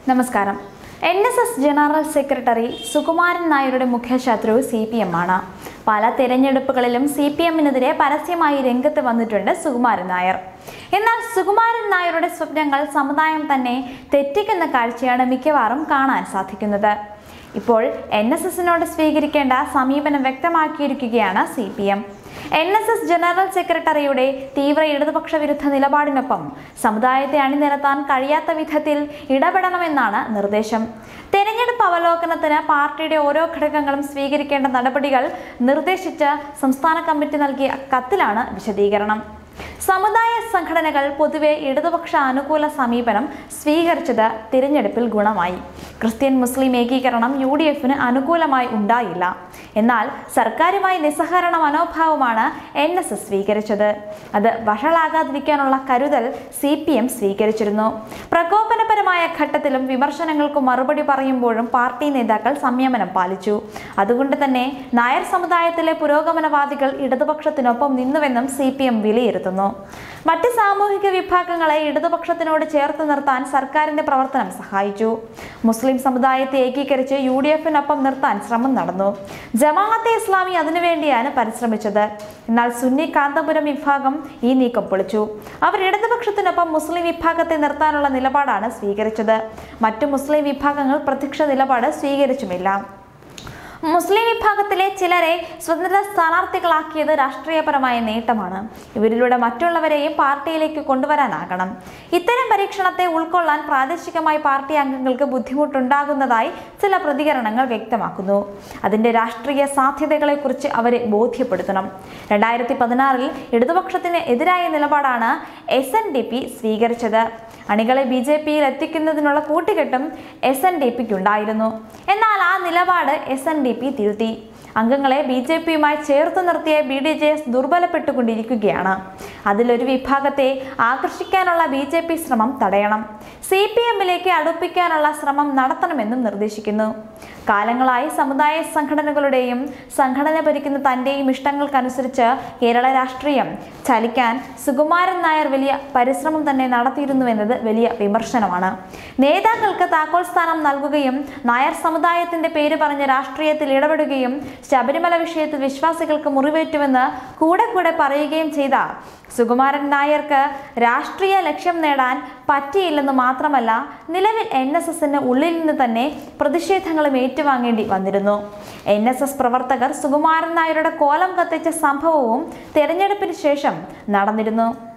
നമസ്കാരം. NSS general secretary Sukumaran നായരുടെ മുഖ്യശത്രു CPM ആണ്. പല തെരഞ്ഞെടുപ്പുകളിലും CPMനെതിരെ പരസ്യമായി രംഗത്ത് വന്നിട്ടുണ്ട് സുകുമാരൻ നായർ. എന്നാൽ സുകുമാരൻ നായരുടെ സ്വപ്നങ്ങൾ സമുദായം തന്നെ തെറ്റിക്കുന്ന കാഴ്ചയാണ് മിക്കവാറും കാണാൻ സാധിക്കുന്നത്. ഇപ്പോൾ NSSനോട് സ്വീകരിക്കേണ്ട സമീപനം വ്യക്തമാക്കിയിരിക്കുകയാണ് CPM. NSS ജനറൽ സെക്രട്ടറിയുടെ തീവ്ര ഇടതുപക്ഷ വിരുദ്ധ നിലപാടിനൊപ്പം സമുദായത്തെ അണിനിരത്താൻ കഴിയാത്ത വിധത്തിൽ ഇടപെടണമെന്നാണ് നിർദ്ദേശം. തെരഞ്ഞെടുപ്പ് അവലോകനത്തിന് പാർട്ടിയുടെ ഓരോ ഘടകങ്ങളും സ്വീകരിക്കേണ്ട നടപടികൾ നിർദ്ദേശിച്ച് സംസ്ഥാന കമ്മിറ്റി നൽകിയ കത്തിലാണ് വിശദീകരണം. സമുദായ സംഘടനകൾ പൊതുവെ ഇടതുപക്ഷ അനുകൂല സമീപനം സ്വീകരിച്ചത് തിരഞ്ഞെടുപ്പിൽ ഗുണമായി. ക്രിസ്ത്യൻ മുസ്ലിം ഏകീകരണം UDFന് അനുകൂലമായി ഉണ്ടായില്ല. എന്നാൽ സർക്കാരുമായി നിസ്സഹകരണ മനോഭാവമാണ് NSS സ്വീകരിച്ചത്. അത് വഷളാകാതിരിക്കാനുള്ള കരുതൽ CPM സ്വീകരിച്ചിരുന്നു. പ്രകോപനപരമായ ഘട്ടത്തിലും വിമർശനങ്ങൾക്ക് മറുപടി പറയുമ്പോഴും പാർട്ടി നേതാക്കൾ സംയമനം പാലിച്ചു. അതുകൊണ്ട് തന്നെ നായർ സമുദായത്തിലെ പുരോഗമനവാദികൾ ഇടതുപക്ഷത്തിനൊപ്പം നിന്നുവെന്നും CPM വിലയിരുത്തുന്നു. മറ്റ് സാമൂഹിക വിഭാഗങ്ങളെ ഇടതുപക്ഷത്തിനോട് ചേർത്ത് നിർത്താൻ സർക്കാരിന്റെ പ്രവർത്തനം സഹായിച്ചു. മുസ്ലിം സമുദായത്തെ ഏകീകരിച്ച് UDFനൊപ്പം നിർത്താൻ ശ്രമം നടന്നു. ജമാഅത്തെ ഇസ്ലാമി അതിനുവേണ്ടിയാണ് പരിശ്രമിച്ചത്. എന്നാൽ സുന്നി കാന്തപുരം വിഭാഗം ഈ നീക്കം പൊളിച്ചു. അവർ ഇടതുപക്ഷത്തിനൊപ്പം മുസ്ലിം വിഭാഗത്തെ നിർത്താനുള്ള നിലപാടാണ് സ്വീകരിച്ചത്. മറ്റു മുസ്ലിം വിഭാഗങ്ങൾ പ്രത്യക്ഷ നിലപാട് സ്വീകരിച്ചുമില്ല. മുസ്ലിം വിഭാഗത്തിലെ ചിലരെ സ്വതന്ത്ര സ്ഥാനാർത്ഥികളാക്കിയത് രാഷ്ട്രീയപരമായ നേട്ടമാണ്. ഇവരിലൂടെ മറ്റുള്ളവരെയും പാർട്ടിയിലേക്ക് കൊണ്ടുവരാനാകണം. ഇത്തരം പരീക്ഷണത്തെ ഉൾക്കൊള്ളാൻ പ്രാദേശികമായി പാർട്ടി അംഗങ്ങൾക്ക് ബുദ്ധിമുട്ടുണ്ടാകുന്നതായി ചില പ്രതികരണങ്ങൾ വ്യക്തമാക്കുന്നു. അതിന്റെ രാഷ്ട്രീയ സാധ്യതകളെക്കുറിച്ച് അവരെ ബോധ്യപ്പെടുത്തണം. 2016 ഇടതുപക്ഷത്തിന് എതിരായ നിലപാടാണ് SNDP സ്വീകരിച്ചത്. അണികളെ BJPയിൽ എത്തിക്കുന്നതിനുള്ള കൂട്ടുകെട്ടും SNDPക്കുണ്ടായിരുന്നു. എന്നാൽ ആ നിലപാട് SNDP തിരുത്തി. അംഗങ്ങളെ BJPയുമായി ചേർത്ത് നിർത്തിയ BDJS ദുർബലപ്പെട്ടുകൊണ്ടിരിക്കുകയാണ്. അതിലൊരു വിഭാഗത്തെ ആകർഷിക്കാനുള്ള BJP ശ്രമം തടയണം. CPMലേക്ക് അടുപ്പിക്കാനുള്ള ശ്രമം നടത്തണമെന്നും നിർദ്ദേശിക്കുന്നു. കാലങ്ങളായി സമുദായ സംഘടനകളുടെയും സംഘടന ഭരിക്കുന്ന തന്റെയും ഇഷ്ടങ്ങൾക്കനുസരിച്ച് കേരള രാഷ്ട്രീയം ചലിക്കാൻ സുകുമാരൻ നായർ വലിയ പരിശ്രമം തന്നെ നടത്തിയിരുന്നുവെന്നത് വലിയ വിമർശനമാണ്. നേതാക്കൾക്ക് താക്കോൽ സ്ഥാനം നൽകുകയും നായർ സമുദായത്തിന്റെ പേര് പറഞ്ഞ് രാഷ്ട്രീയത്തിൽ ഇടപെടുകയും ശബരിമല വിഷയത്തിൽ വിശ്വാസികൾക്ക് മുറിവേറ്റുവെന്ന് കൂടെ പറയുകയും ചെയ്ത സുകുമാരൻ നായർക്ക് രാഷ്ട്രീയ ലക്ഷ്യം നേടാൻ പറ്റിയില്ലെന്ന് മാത്രമല്ല, നിലവിൽ NSSന് ഉള്ളിൽ നിന്ന് തന്നെ പ്രതിഷേധങ്ങളും ഏറ്റുവാങ്ങേണ്ടി വന്നിരുന്നു. NSS പ്രവർത്തകർ സുകുമാരൻ നായരുടെ കോലം കത്തിച്ച സംഭവവും തെരഞ്ഞെടുപ്പിന് ശേഷം നടന്നിരുന്നു.